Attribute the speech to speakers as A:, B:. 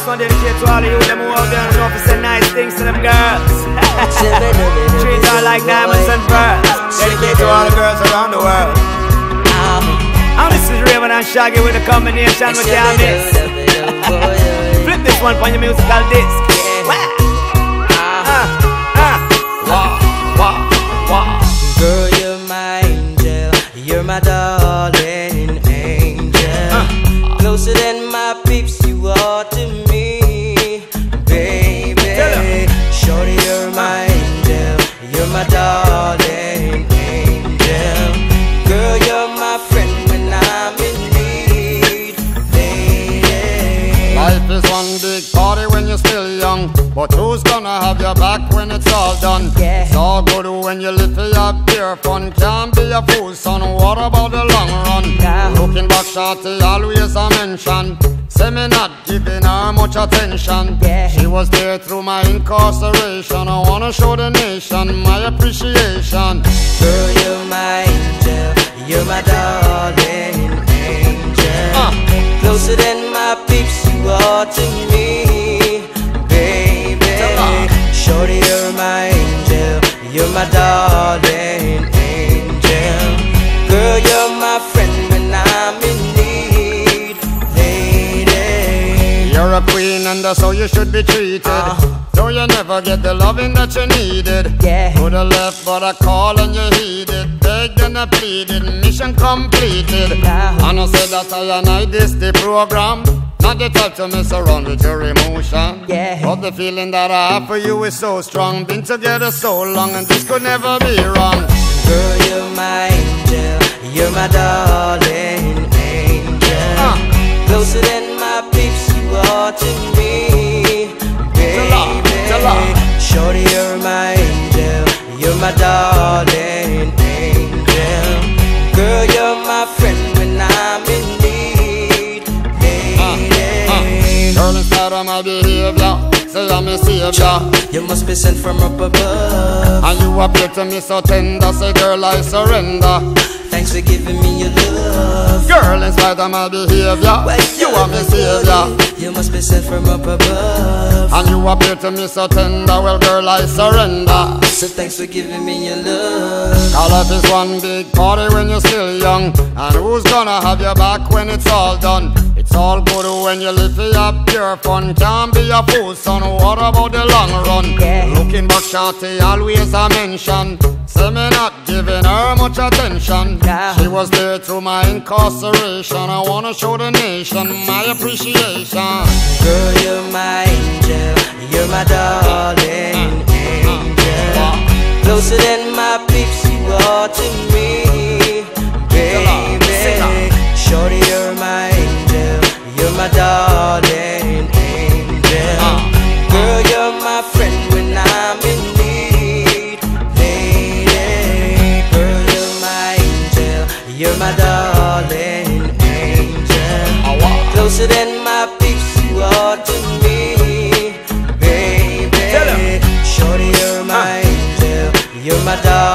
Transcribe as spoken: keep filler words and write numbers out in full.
A: one dedicated to all of you them who out there and know to say nice things to them girls. Treat her like diamonds and pearls. Dedicated to all the girls around the world. And this is Raven and Shaggy with a combination we can't miss. Flip this one on your musical disc.
B: Girl, you're my angel, you're my darling angel. uh. Closer than my peeps, you are to me, baby. Shorty, you're my angel, you're my darling angel. Girl, you're my friend when I'm in need, lady.
C: Life is one big party when you're still young, but who's gonna have your back when it's all done?
B: Yeah.
C: It's all good when you live for your pure fun. Can't be a fool, son, what about the long run?
B: Yeah.
C: Looking back, shorty, always a mention. Say me not giving her much attention.
B: Yeah.
C: She was there through my incarceration. I wanna show the nation my appreciation.
B: Girl, you're my angel, you're my darling angel. uh. Closer than my peeps, you are to me, baby. Shorty, you're my angel, you're my darling angel. Girl, you're my friend when I'm in need, lady.
C: You're a queen and that's how you should be treated. uh. Though you never get the loving that you needed.
B: Yeah.
C: Coulda left but I called and you heeded. Begged and I pleaded, mission completed.
B: Nah.
C: And I said that I and I this the program. Not the type to mess around with your emotion.
B: Yeah.
C: But the feeling that I have for you is so strong. Been together so long and this could never be wrong.
B: Girl, you're my angel, you're my darling angel. uh. Closer than my peeps, you are to me, baby. Shorty, you're my angel, you're my darling angel. Girl, you're my friend when I'm in need, lady.
C: uh, uh. Girl, instead of my behavior, say I'm a savior.
B: You must be sent from up above,
C: and you appear to me so tender. Say girl, I surrender.
B: Thanks for giving me your love.
C: Girl, in spite of my behavior,
B: Wait,
C: you are my savior.
B: You must be sent from up above,
C: and you appear to me so tender. Well, girl, I surrender.
B: So thanks for giving me your love.
C: Call life is one big party when you're still young. And who's gonna have your back when it's all done? It's all good when you live for your pure fun. Can't be a fool, son, what about the long run?
B: Yeah.
C: Looking back, shorty, always a mention. Say me not giving her much attention.
B: Yeah.
C: She was there through my incarceration. I wanna show the nation my appreciation.
B: Girl, you're my angel, you're my darling angel. Closer than my peeps, you are to me, baby. Shorty, you're my angel, you're my darling angel. Girl, you're my friend when I'm in need, lady. Girl, you're my angel, you're my darling angel. Closer than my peeps, you are to me, baby. Shorty, you're my angel, you're my darling.